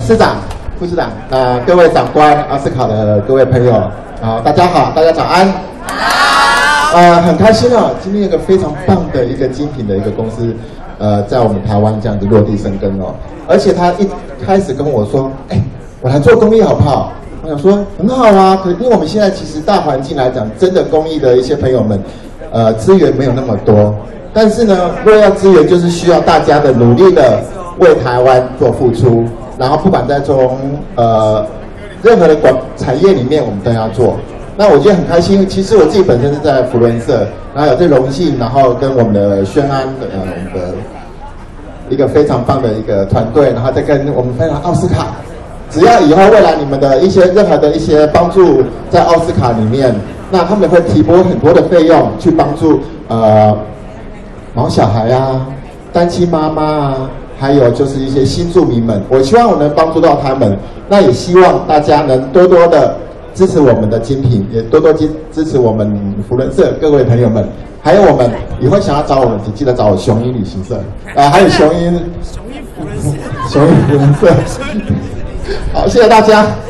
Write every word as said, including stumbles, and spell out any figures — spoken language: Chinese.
市长、副市长，呃，各位长官、奥斯卡的各位朋友，啊，大家好，大家早安。好。呃，很开心哦，今天有个非常棒的一个精品的一个公司，呃，在我们台湾这样子落地生根哦。而且他一开始跟我说，哎，我来做公益好不好？我想说很好啊，可因为我们现在其实大环境来讲，真的公益的一些朋友们，呃，资源没有那么多。但是呢，如果要资源，就是需要大家的努力的为台湾做付出。然后不管在从呃任何的管产业里面，我们都要做。那我觉得很开心。其实我自己本身是在福伦社，然后有这荣幸，然后跟我们的轩安呃我们的一个非常棒的一个团队，然后再跟我们分享奥斯卡。只要以后未来你们的一些任何的一些帮助在奥斯卡里面，那他们会提拨很多的费用去帮助呃毛小孩啊、单亲妈妈啊。还有就是一些新住民们，我希望我能帮助到他们。那也希望大家能多多的支持我们的精品，也多多支支持我们福伦社各位朋友们。还有我们以后想要找我们，请记得找我雄鹰旅行社啊，还有雄鹰雄鹰福伦社，雄鹰福伦社。好，谢谢大家。